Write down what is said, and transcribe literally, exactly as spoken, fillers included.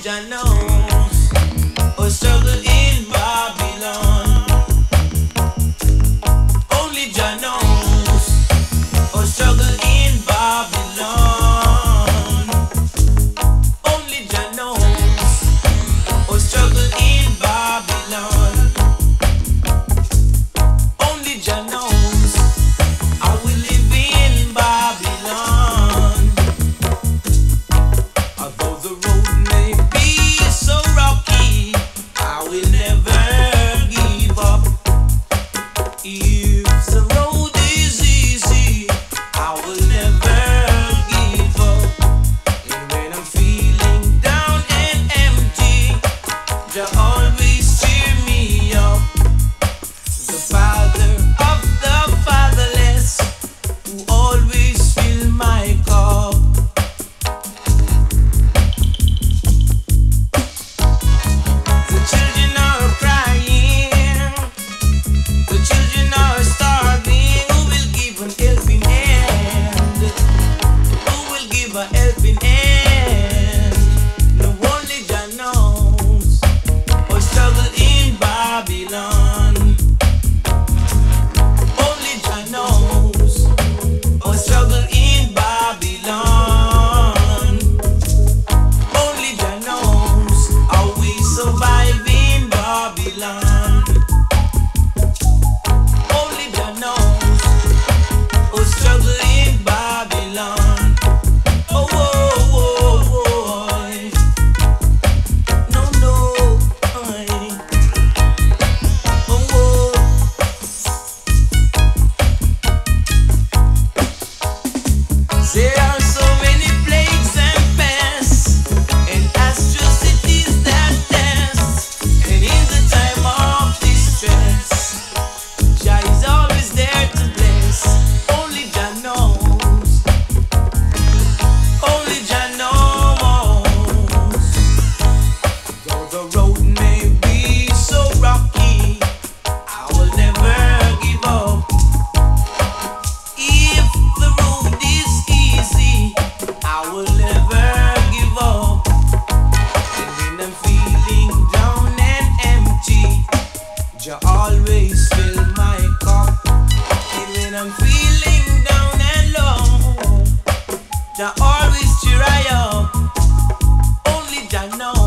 Jah knows. Oh, struggle in Babylon. Only Jah knows. Oh, struggle in Babylon. Only Jah knows. Oh, struggle in Babylon. Only Jah knows. I will live in Babylon. Although the road may be so rocky, I will never give up. If the road is easy, I will never give up. And when I'm feeling down and empty, Jah always cheer me up. The Father of the fatherless, who always fill my cup. The children are crying, the children are starving. Who will give an helping hand? Who will give a helping hand? No, only Jah knows. Oh, struggle in Babylon. Only Jah knows. Oh, struggle in Babylon. Only Jah knows how we survive in Babylon. Only Jah knows. Oh, struggle in Babylon. Oh, oh, oh, oh. No, no. Oh, oh. There are so many plagues and pests, and atrocities that test. And in the time of distress, Jah is always there to bless. Only Jah knows. Only Jah knows. Though the road may be so rocky, I will never give up. If the road is easy, I will never give up. And when I'm feeling down and empty, Jah always fill my cup. And when I'm feeling down and low, Jah always cheer I up. Only Jah knows.